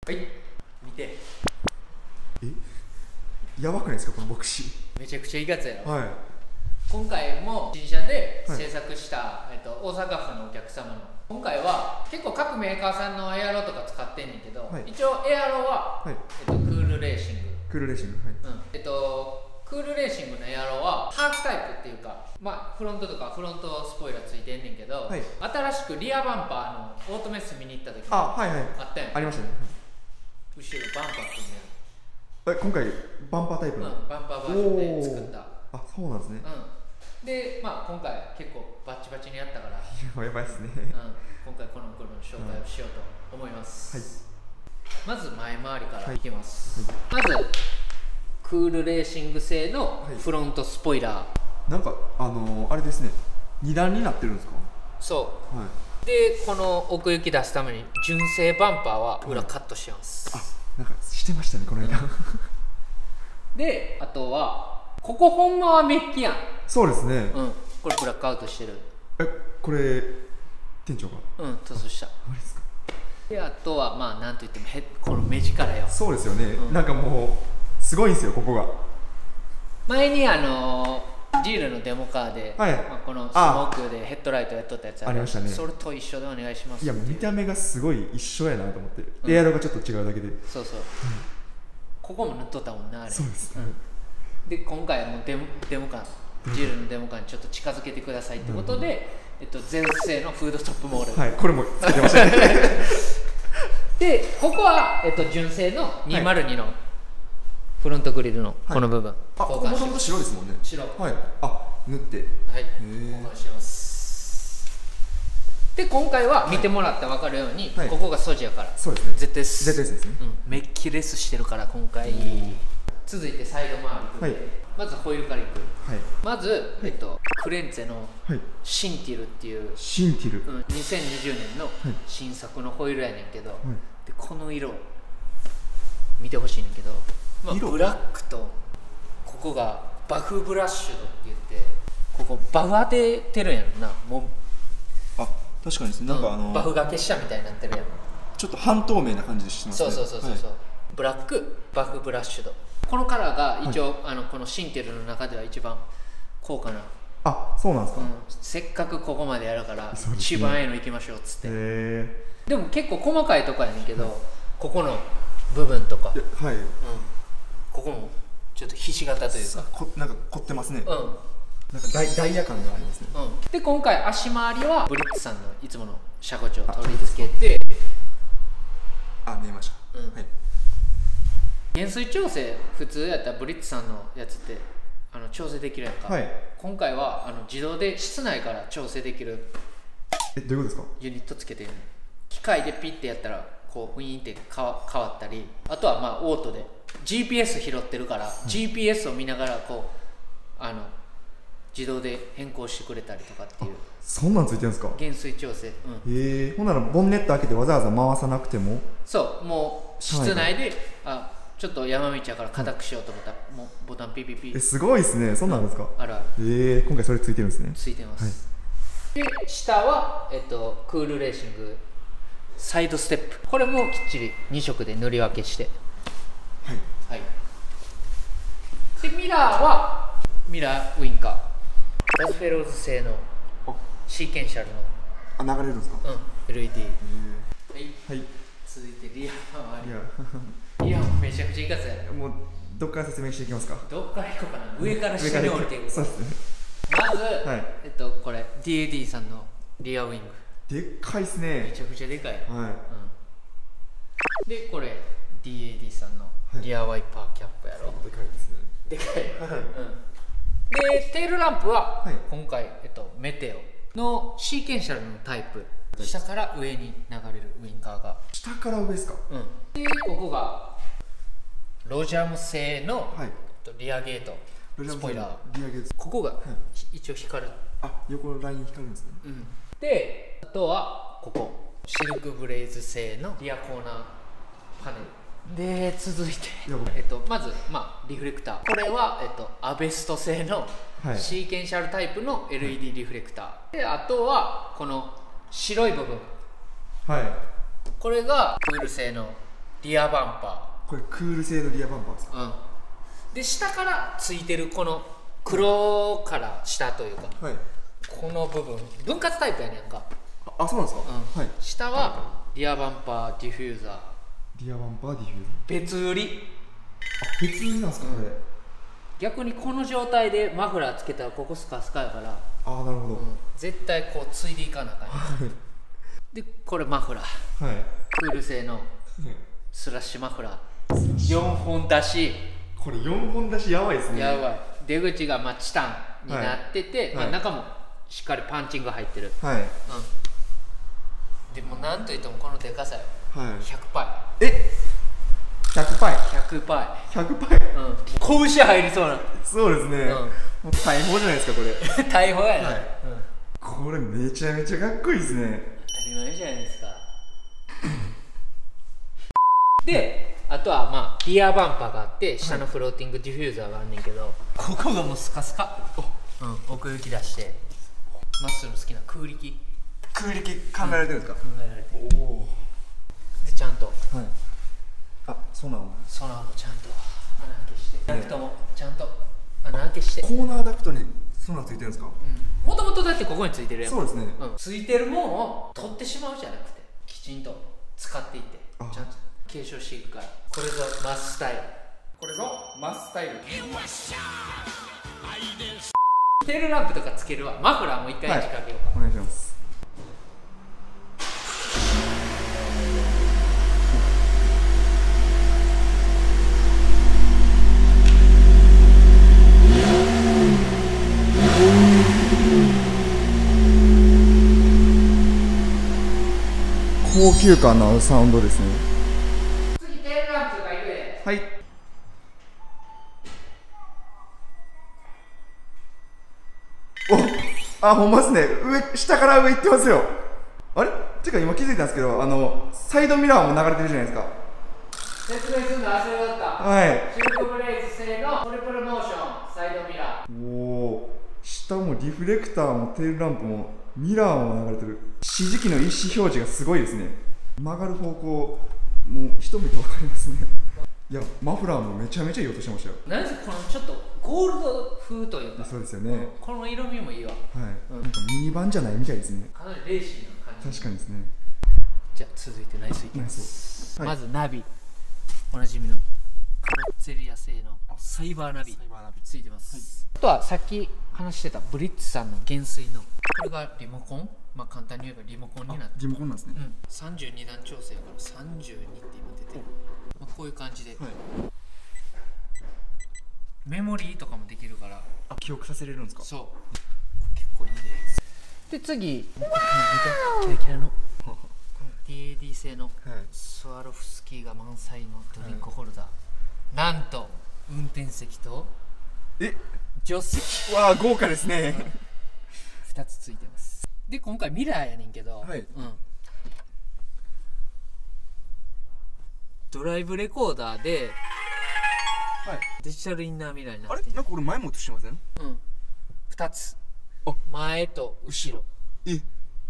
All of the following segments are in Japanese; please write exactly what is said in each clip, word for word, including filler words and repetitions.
はい、見て。 え、やばくないですかこの牧師。 めちゃくちゃいいやつやろ。 はい。 今回も新車で制作した、はい、えっと、大阪府のお客様の、今回は結構各メーカーさんのエアロとか使ってんねんけど、はい、一応エアロは、はい、えっと、クールレーシングクールレーシング、はい、うん、 えっとクールレーシングのエアロはハーフタイプっていうか、まあフロントとかフロントスポイラーついてんねんけど、はい、新しくリアバンパーのオートメス見に行った時にあったやん。 ありましたね。 後ろバンパーってね。 え、今回バンパータイプの、 うん、バンパーバージョンで作った。 あ、そうなんですね。 うん、で、まあ今回結構バッチバチにやったからやばいですね、 うん、今回この車の紹介をしようと思います、はい、まず前回りからいきます、はいはい、まずクールレーシング製のフロントスポイラー、はい、 なんかあのー、あれですね、に段になってるんですか。 そう、はい、でこの奥行き出すために純正バンパーは裏カットします、 はい、あ、なんかしてましたねこの間、うん、 で、あとはここほんまはメッキやん。 そうですね、 うん、これブラックアウトしてる。 え、これ店長がうん、塗装した。 マジですか。 で、あとはまあなんといってもヘこの目力よ。 そうですよね、うん、なんかもうすごいんですよここが。 前にあのー、ジールのデモカーで、はい、まあ、このスモークでヘッドライトやっとったやつ あ, ありましたね。それと一緒でお願いします。 いや、見た目がすごい一緒やなと思って、うん、エアロがちょっと違うだけで。 そうそう、うん、ここも塗っとったもんなあれ。 そうです、ね、 うん、で今回はもうデモデモカージールのデモカーにちょっと近づけてくださいってことで、えっと、ゼロ製のフードトップモール、 はい、これもつけてましたねで、ここは、えっと、純正のにひゃくにのフロントグリルのこの部分、はい、 あ、ここもともと白ですもんね。 白、 はい、あ、塗って、 はい、交換します。で、今回は見てもらって分かるように、はい、ここが素地やから、 そうですね、 絶対す、 絶対ですね、 うん、メッキレスしてるから今回。続いてサイド周り、はい、まずホイールからいく、はい、まず、えっと、クレンツェのシンティルっていう、 シンティル、 うん、にせんにじゅうねんの新作のホイールやねんけど、はい、でこの色見てほしいねんけど、まあ、ブラックとここがバフブラッシュドって言って、ここバフ当ててるんやろな、もう。 あ、確かにですね、なんかあのー、 バフがけしたみたいになってるやん。 ちょっと半透明な感じでしますね。 そうそうそうそうそう、はい、ブラックバフブラッシュド、このカラーが一応、はい、あのこのシンテルの中では一番高価な。 あ、そうなんですか、うん、 せっかくここまでやるから、ね、一番ええのいきましょうっつって。 へでも結構細かいとこやねんけど、はい、ここの部分とか、 はい、うん、 ここもちょっとひし形というか、 こなんか凝ってますね、うん、なんかダイ、ダイヤ感がありますね、 うん、で今回足回りはブリッツさんのいつもの車高調を取り付けて、 あ、見えました、うん、はい。 減衰調整、普通やったらブリッツさんのやつってあの調整できるやんか、はい、今回はあの自動で室内から調整できる。 え、どういうことですか。 ユニットつけてる、機械でピッてやったらこうウィーンって変わったり、あとはまあオートで ジーピーエス 拾ってるから、はい、ジーピーエス を見ながらこうあの自動で変更してくれたりとかっていう。 そんなんついてるんですか。 減衰調整、うん、 へえ。ほんならボンネット開けてわざわざ回さなくても。 そう、もう室内で、あ、ちょっと山道やから硬くしようと思ったら、もうボタンピピピ。 え、すごいですね。そんなんですか。 あるある。 ええ、今回それついてるんですね。 ついてます、はい、で下は、えっと、クールレーシングサイドステップ、これもきっちりに色で塗り分けして、はい、はい、でミラーはミラーウインカーラズフェローズ製のシーケンシャルの、 あ、流れるんですか。 うん、エルイーディー。はい、 はい、 続いてリア周り。リアもめちゃくちゃいいかつやね。 もうどっから説明していきますか。 どっからいこうかな。上から下に降りていく。 そうですね。 まず、はい、えっとこれ ディーエーディー さんのリアウイング。 でっかいですね。 めちゃくちゃでかい。はい。うん、でこれ ディーエーディー さんのリアワイパーキャップやろ。 でかいですね。 でかい。はい。うん。でテールランプは、はい、今回えっとメテオのシーケンシャルのタイプ。下から上に流れるウインカーが。 下から上ですか。 うん。でここがロジャム製の、はい、リアゲートスポイラー。 リアゲート。 ここが、はい、一応光る。 あ、横のライン光るんですね。 うん。で、あとはここシルクブレイズ製のリアコーナーパネルで、続いてえっとまずまあリフレクター。これはえっとアベスト製のシーケンシャルタイプの エルイーディー リフレクター、はい、であとはこの白い部分、 はい、 これがクール製のリアバンパこれクール製のリアバンパーですか？ ー、うん、で下からついてるこの黒から下というか、 はい、 この部分分割タイプやねんか。 あ、そうなんですか？ うん、 はい。 下はリアバンパーディフューザー、 リアバンパーディフューザー別売り。 あ、別売りなんですかこれ？ 逆にこの状態でマフラーつけたらここスカスカやから、 ああ、なるほど、 うん、絶対こうついでいかなあかんやん。でこれマフラー、 はい、 クール製のスラッシュマフラーよんほん出し。 これよんほん出しやばいですね。 やばい。出口がまあチタンになってて、はい、まあ、中もしっかりパンチング入ってる。 はい、うん、 でもなんといってもこのでかさよ、 はい、 ひゃくパイ。 えひゃくパイひゃくパイひゃくパイ、 うん、拳入りそうな。 そうですね、うん、もう大砲じゃないですかこれ。 大砲やな、はい、うん、 これめちゃめちゃかっこいいですね。 当たり前じゃないですか。であとはまあリアバンパーがあって下のフローティングディフューザーがあんねんけど、はい、ここがもうスカスカ、うん、奥行き出してマッスル好きな空力空力考えられてるんですか？ 考えられてる。おお。でちゃんと、はい、 あ、ソナーもソナーもちゃんと穴開けして、ダクトもちゃんと穴開けして。 コーナーダクトにソナーついてるんですか？ もともとだってここについてるやん。 そうですね、 うん、ついてるもんを取ってしまうじゃなくてきちんと使っていってちゃんと継承していくから。これぞマススタイル、これぞマススタイル。テールランプとかつけるわ。マフラーも一回位置かけようか、 はい、お願いします。高級感のあるサウンドですね。 次テールランプがいるで。 はい。お、あ、ほんまですね。上、下から上行ってますよ。あれてか今気づいたんですけど、あのサイドミラーも流れてるじゃないですか。 説明するの忘れとった。 はい。 シルクブレイズ製のトリプルモーションサイドミラー。 おお、下もリフレクターもテールランプもミラーも流れてる。指示器の意思表示がすごいですね。曲がる方向、もう一目で分かりますね。いや、マフラーもめちゃめちゃいい音してましたよ。 何せこのちょっとゴールド風というか、 そうですよね。 この色味もいいわ。はい、 うん、なんかミニバンじゃないみたいですね。 かなりレーシーな感じ。 確かにですね。 じゃあ続いてナイスいきます。 はい、 まずナビ、おなじみのカロッツェリア製のサイバーナビついてます、はい、あとはさっき話してたブリッツさんの減衰のこれがリモコン、まあ簡単に言えばリモコンになって、 リモコンなんですね、うん、 さんじゅうにだん調整やからさんじゅうにって今出てる、まあ、こういう感じで、はい、メモリーとかもできるから、 あ、記憶させれるんですか？ そう、結構いいね。で次キラキラのディーエーディー 製のスワロフスキーが満載のドリンクホルダー、はい、なんと運転席とえ助手席、 わあ豪華ですね。 ふたつついてます。で今回ミラーやねんけど、はい、うん、ドライブレコーダーで、はい、デジタルインナーミラーになってる。 あれなんかこれ前も映してません？うん、 ふたつ、前と後ろ、え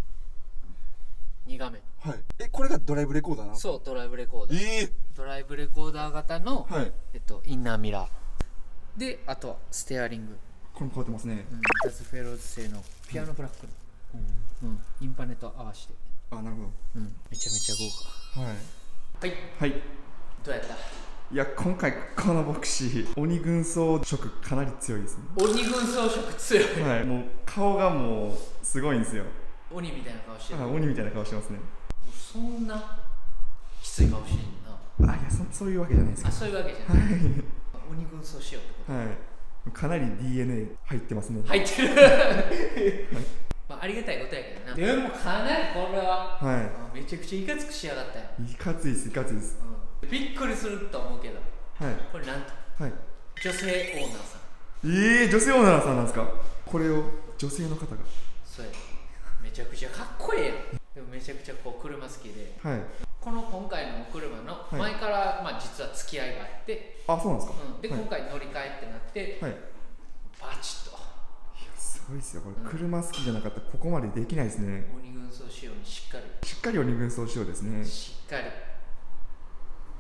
に画面、はい、 え、これがドライブレコーダーなの？ そう、ドライブレコーダー、えー、ドライブレコーダー型の、はい、えっと、インナーミラーで、あとはステアリング、 これも変わってますね、 うん、ジャズフェローズ製のピアノブラックの、うんうん、インパネと合わせて、 あ、なるほど、 うん、めちゃめちゃ豪華。はいはいはい、 どうやった？ いや、今回このボクシー鬼軍曹色かなり強いですね。 鬼軍曹色強い、 はい、もう顔がもうすごいんですよ。 鬼みたいな顔してる。 あ、鬼みたいな顔してますね。 そんなきつい顔してんな。あ、いや、そそういうわけじゃないですか。 あ、そういうわけじゃない、はい、鬼軍曹しようってこと。 はい、かなり ディーエヌエー 入ってますね。 入ってる、はい、まあ、ありがたいことやけどな。でもかなりこれは、はい、めちゃくちゃいかつくしやがったよ。 いかついです、いかついです、 うん、びっくりすると思うけど、はい、これなんと、はい、女性オーナーさん。 ええー、女性オーナーさんなんですか？これを女性の方が。 そうや、めちゃくちゃかっこいいやん。でもめちゃくちゃこう車好きで、はい、この今回のお車の前から、はい、まあ実は付き合いがあって、 あ、そうなんですか、 うん、で、はい、今回乗り換えってなって、はい、バチッと。 いや、すごいですよ、これ、うん、車好きじゃなかったらここまでできないですね。 鬼軍曹仕様にしっかり、 しっかり鬼軍曹仕様ですね。 しっかり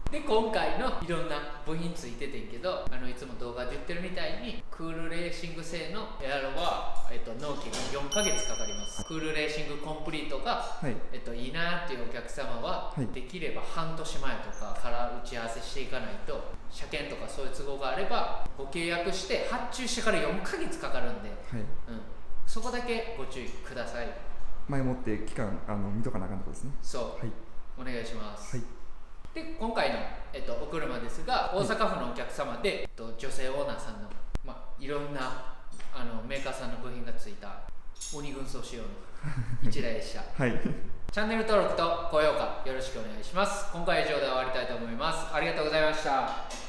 で今回のいろんな部品ついててんけど、あのいつも動画で言ってるみたいにクールレーシング製のエアロは、えっと、納期がよんかげつかかります。クールレーシングコンプリートが、はい、えっと、いいなっていうお客様は、はい、できれば半年前とかから打ち合わせしていかないと、車検とかそういう都合があればご契約して発注してからよんかげつかかるんで、はい、うん、そこだけご注意ください。 前もって期間あの見とかなあかんとこですね。 そう、はい、お願いします。はい、で今回の、えっと、お車ですが、大阪府のお客様で、えっと、女性オーナーさんの、まあ、いろんなあのメーカーさんの部品がついた鬼軍曹仕様の一台でした。はい、チャンネル登録と高評価よろしくお願いします。今回は以上で終わりたいと思います。ありがとうございました。